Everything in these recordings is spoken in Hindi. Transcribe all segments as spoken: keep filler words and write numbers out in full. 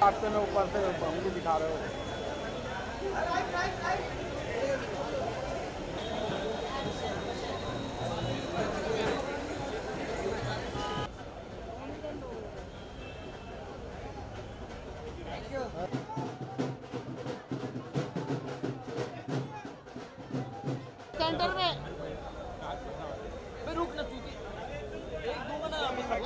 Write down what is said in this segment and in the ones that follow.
रास्ते में ऊपर से उंगली दिखा रहे हो। सेंटर में रुक ना चूती एक दो ना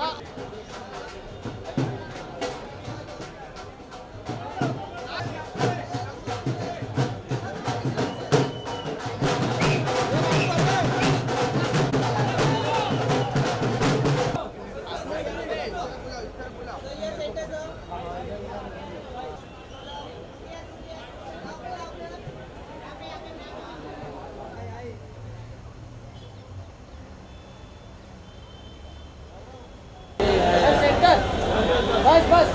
बस बस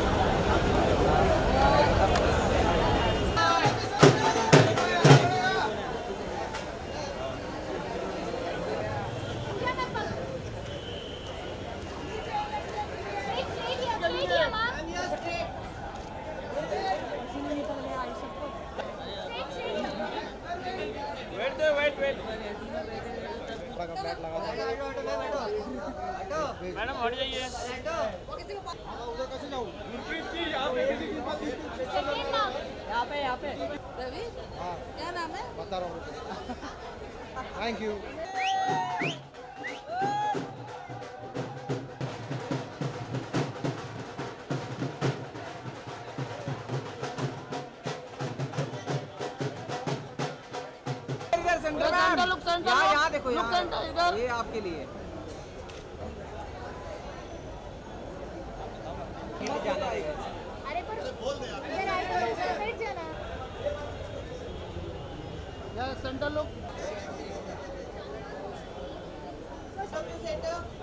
वेट वेट वेट मैडम हट जाइए। यहाँ पे यहाँ पे रवि, हाँ क्या नाम है? बता रहा हूँ। Thank you. Centre look centre यहाँ यहाँ देखो लुक सेंटर इधर ये आपके लिए अरे पर बोल दे यार जाना सेंटर लुक सेंटर